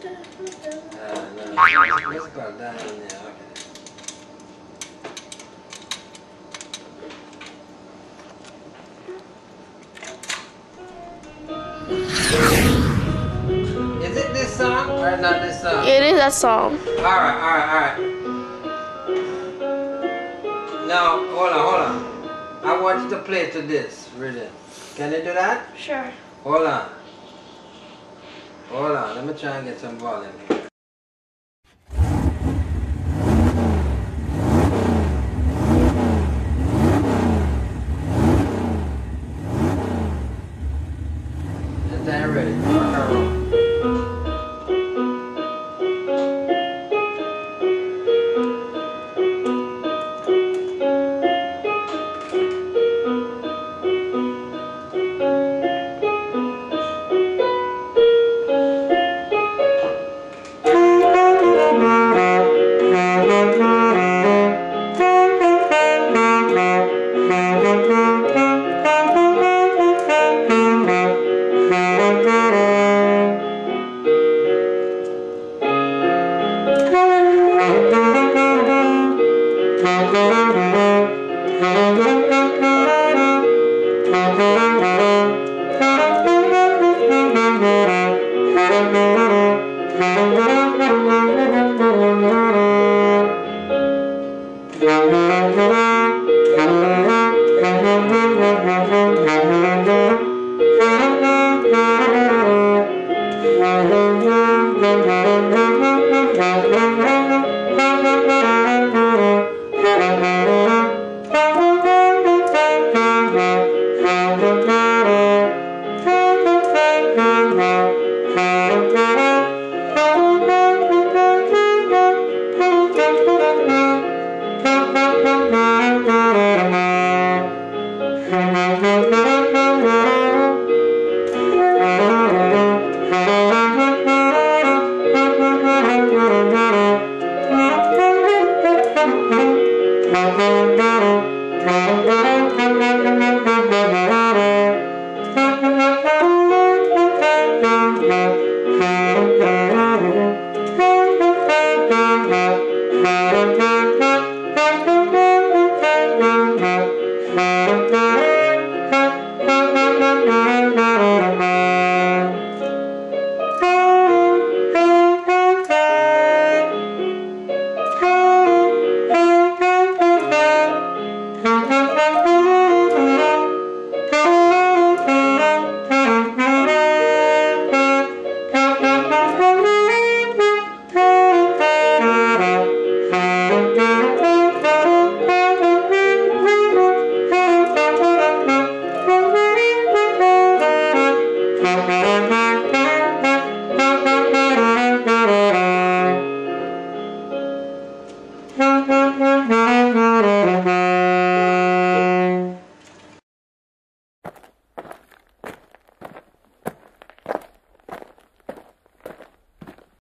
No, let's go down in there. Okay. Is it this song or not this song? It is that song. Alright. Now, hold on. I want you to play to this rhythm. Can you do that? Sure. Hold on. Let me try and get some volume here. Is that ready? Rock and roll.